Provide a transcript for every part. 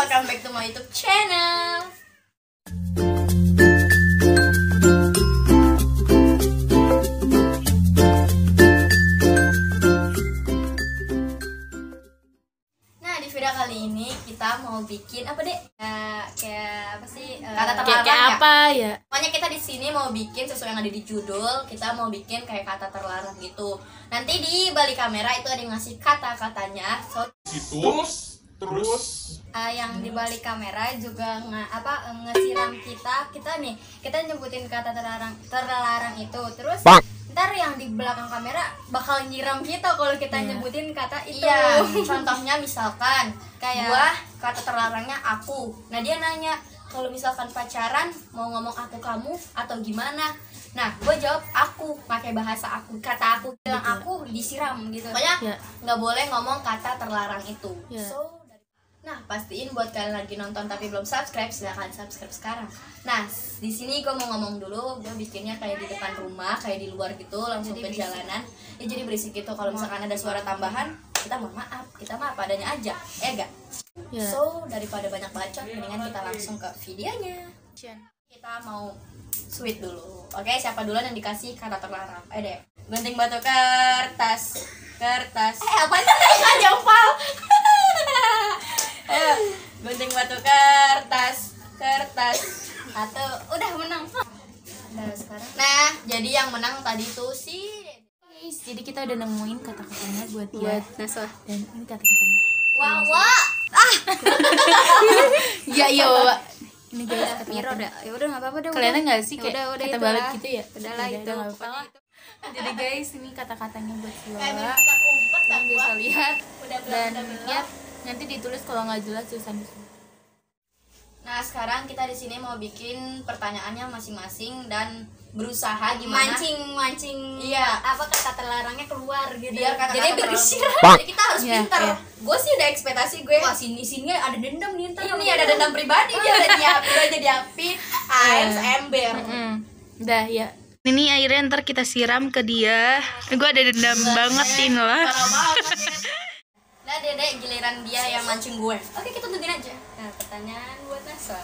welcome back to my YouTube channel. Nah, di video kali ini kita mau bikin apa deh? Kayak apa sih? Kata terlarang kayak apa ya? Pokoknya kita di sini mau bikin sesuai yang ada di judul. Kita mau bikin kayak kata terlarang gitu. Nanti di balik kamera itu ada yang ngasih kata-katanya. So, terus yang di balik kamera juga ngesiram kita nih. Kita nyebutin kata terlarang itu. Terus ntar yang di belakang kamera bakal nyiram kita kalau kita nyebutin kata itu. Iya, contohnya misalkan kayak gua kata terlarangnya aku. Nah, dia nanya, kalau misalkan pacaran mau ngomong aku kamu atau gimana? Nah, gue jawab aku, pakai bahasa aku, kata aku, bilang aku disiram gitu. Pokoknya nggak boleh ngomong kata terlarang itu. So, nah, pastiin buat kalian lagi nonton tapi belum subscribe, silahkan subscribe sekarang. Nah, di sini gue mau ngomong dulu, gue bikinnya kayak di depan rumah, kayak di luar gitu, langsung ke jalanan. Ya jadi berisik gitu. Kalau misalkan ada suara tambahan, kita mohon maaf, kita mah padanya aja, ya gak? So, daripada banyak bacot, mendingan kita langsung ke videonya. Kita mau sweet dulu. Oke, siapa duluan yang dikasih kata terlarang? Ayo deh. Gunting batu kertas. Apa sih? Kan jempol. Ayo, gunting batu kertas. Atau udah menang. Nah, sekarang. Nah, jadi yang menang tadi tuh Guys, jadi kita udah nemuin kata-katanya buat Naswa. Dan ini kata-katanya. Wah. Ya, ini guys, Miro udah. Ya udah enggak apa-apa deh. Kalian enggak sih kayak udah kata itu balik lah. gitu ya? Udahlah itu. Enggak apa-apa. Jadi guys, ini kata-katanya buat Sila. Kita umpet Kalian bisa lihat dan belum. ya nanti ditulis kalau nggak jelas tulisan di sini. Nah, sekarang kita di sini mau bikin pertanyaannya masing-masing dan berusaha gimana mancing iya, apa kata terlarangnya keluar gitu. biar kata-kata Jadi terlarang. Jadi kita harus pintar. Gue sih udah ekspektasi gue. Wah, sini ada dendam nih ntar. Ini ada dendam pribadi, dia udah nyiapin air seember. Udah ya. Ini airnya ntar kita siram ke dia. Gue ada dendam banget ini lah. Nah, Dede giliran dia yang mancing gue. Oke, kita tungguin aja. Nah, pertanyaan buat Naswa.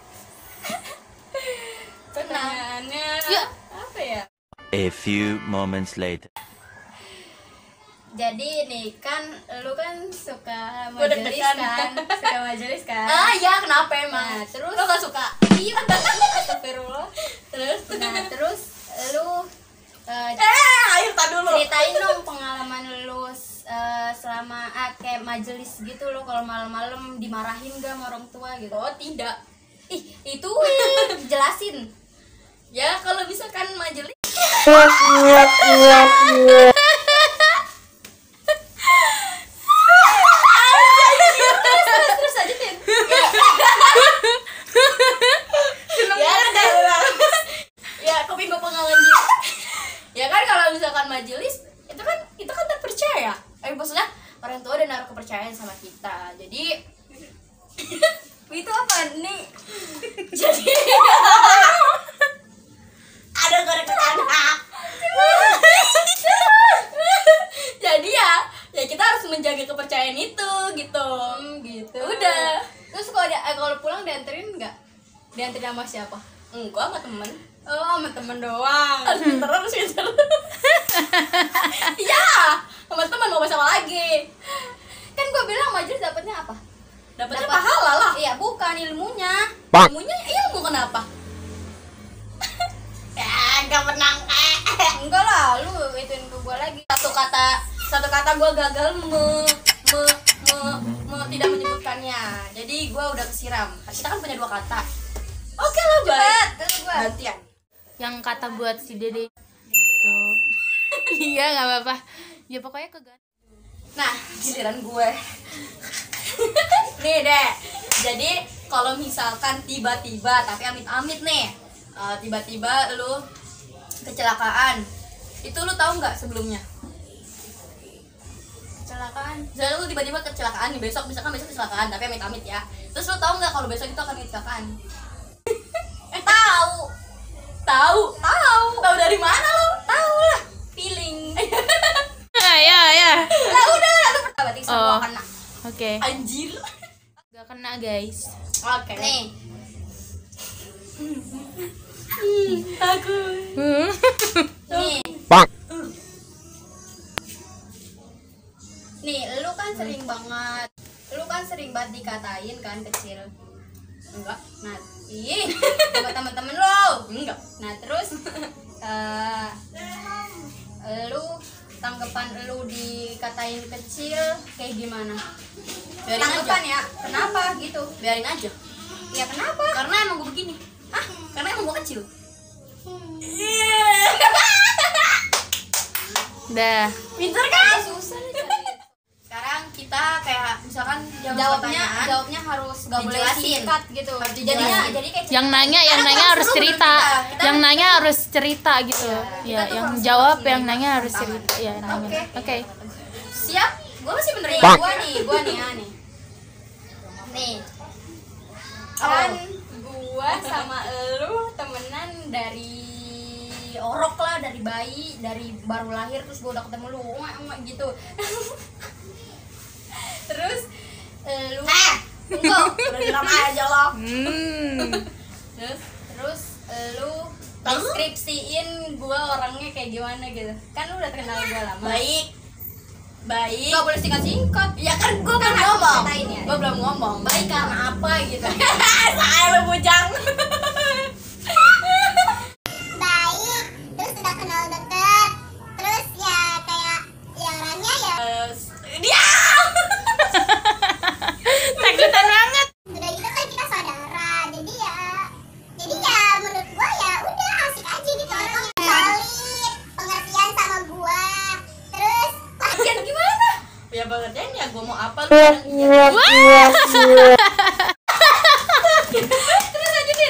Pertanyaannya apa ya? A few moments later. Jadi nih kan, lu kan suka Gua majelis deg-degan. kan? Suka majelis kan? Ah ya, kenapa emang? Nah, terus Lo gak suka? Iya, astagfirullah. Terus lu Ayo tak dulu. ceritain dong pengalaman lu selama kayak majelis gitu lo, kalau malam-malam dimarahin gak sama orang tua gitu? Oh tidak. Itu jelasin. Ya kalau misalkan majelis terus aja Tin. Ya kuping gue pengalaman gitu. Ya kan kalau misalkan majelis itu kan terpercaya. Maksudnya orang tua udah naruh kepercayaan sama kita. Jadi itu apa nih? Jadi ada goreng anak. Jadi ya kita harus menjaga kepercayaan itu gitu. Gitu. Udah. Terus kalau pulang dianterin nggak? Dianterin sama siapa? Enggak, sama temen. Oh, sama temen doang. Harus pinter. Iya, sama teman mau sama lagi. Kan gue bilang majelis dapatnya apa? Dapatnya pahala lah. Iya, bukan ilmunya. Ilmunya ilmu kenapa? Enggak menang. Enggak lah, lu ituin ke gue lagi. Satu kata gue gagal tidak menyebutkannya. Jadi gue udah kesiram. Kita kan punya 2 kata. Oke lah, cepat. Terus gue gantian. Yang kata buat si Dede itu. Iya, nggak apa-apa. Ya pokoknya Nah, giliran gue. Nih deh. Jadi kalau misalkan tiba-tiba, tapi amit-amit nih, tiba-tiba lu kecelakaan, itu lu tahu nggak sebelumnya? Kecelakaan. Jadi lu tiba-tiba kecelakaan nih, besok kecelakaan, tapi amit-amit ya. Terus lu tahu nggak kalau besok itu akan kecelakaan? Tahu dari mana lu? Tahu lah, feeling. ya. Lah udah, lu berarti semua kena. Oke. Anjir. Gak kena guys. Oke. Nih, Takut. nih. Nih, lu kan sering banget dikatain kan kecil. Enggak. Nah, sama temen-temen lo. Enggak. Nah, terus lu tanggapan lu dikatain kecil kayak gimana? Biarin Tanggapan aja. ya, kenapa gitu? Biarin aja. Ya kenapa? Karena emang gue begini. Hah? Karena emang gue kecil. Dah. Pinter kan? Susah nih cari. Sekarang kita kayak misalkan Jawabnya harus gak boleh Dijelasin. singkat gitu. Jadinya jadi kayak Yang nanya harus seru cerita. kita. Yang nanya harus cerita gitu. Ya, tuh yang harus jawab langsung yang dari nanya harus tangan. cerita. Ya, nanya. Oke. siap. Gue masih benerin. gua nih ya nih. Nih. Kan gua sama elu temenan dari orok lah, dari bayi, dari baru lahir terus gua udah ketemu lu gitu. Terus lu Tunggu, udah diram aja lo. terus lu deskripsiin gua orangnya kayak gimana gitu. Kan lu udah kenal gua lama. Baik. Gak boleh singkat-singkat. Ya kan gue Kan belum harus ngomong. ceritain ya. Gue belum ngomong. Baik karena apa gitu. Saya lu bujang. Baik, terus udah kenal deket, terus ya kayak ya orangnya ya Diam. Takutan banget. udah gitu kan kita saudara, jadi ya menurut gua ya udah asik aja gitu orangnya solid, pengertian sama gua, terus Bagian gimana? Ya pengertian ya gue mau apa lu kadang iya. Terus lanjutin.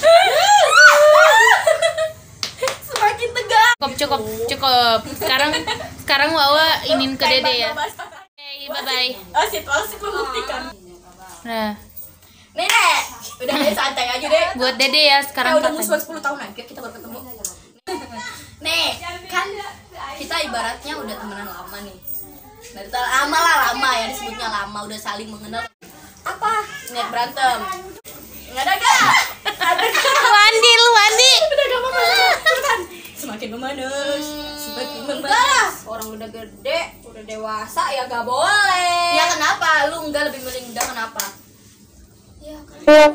Semakin tegang. Cukup. Sekarang Wawa inin ke Dede ya. Oke, bye-bye. Oh, situasi membuktikan. Nah, Nenek, udah deh santai aja deh. buat Dede ya sekarang Udah katanya. musuhan 10 tahun aja kita baru ketemu. Nih, kan kita ibaratnya udah temenan lama nih. Dari lama ya disebutnya lama, udah saling mengenal. Apa? Niat berantem. Enggak ada gak? Ada gak? Mandi lu mandi. Udah gak apa-apa. Cepetan. Semakin memanas, semakin memanas. Orang udah gede, udah dewasa ya gak boleh. Ya kenapa? Lu enggak lebih milih enggak kenapa? Ya kan.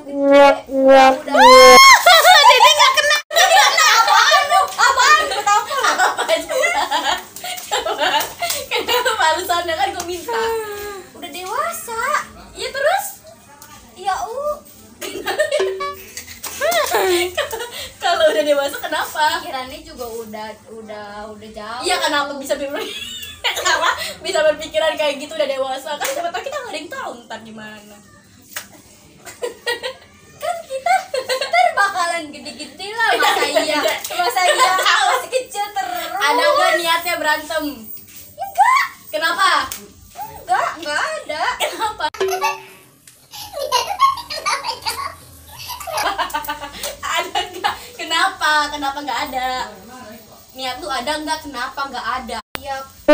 Dede nggak kena. Apaan lu? Apaan? Kenapa? Apa coba? Kenapa alasannya kan gue minta? Udah dewasa. Iya terus? Ya Kalau udah dewasa kenapa? pikirannya juga udah jauh. Iya kenapa bisa kenapa bisa berpikiran kayak gitu udah dewasa? Kan siapa tahu kita nggak ada yang tahu ntar gimana. Kan kita ntar bakalan gede-gede lah masa iya masih kecil terus. Ada nggak niatnya berantem? Enggak. Kenapa? Enggak ada. Kenapa? Ada nggak? Kenapa? Kenapa nggak ada? Niat tuh ada nggak? Kenapa nggak ada? Ya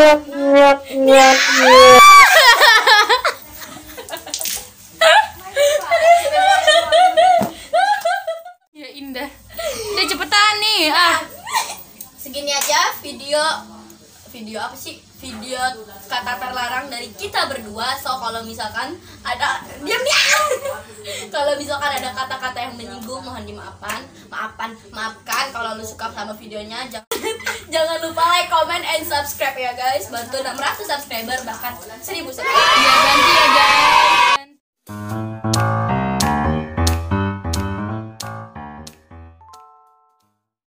Ya indah. Udah cepetan nih. Segini aja video apa sih? Video kata terlarang dari kita berdua. So kalau misalkan ada diam. Kalau misalkan ada kata-kata yang menyinggung mohon maafkan. Kalau lu suka sama videonya jangan lupa like, comment, and subscribe ya guys. Bantu 600 subscriber bahkan 1000 subscriber. Ya ganti ya guys.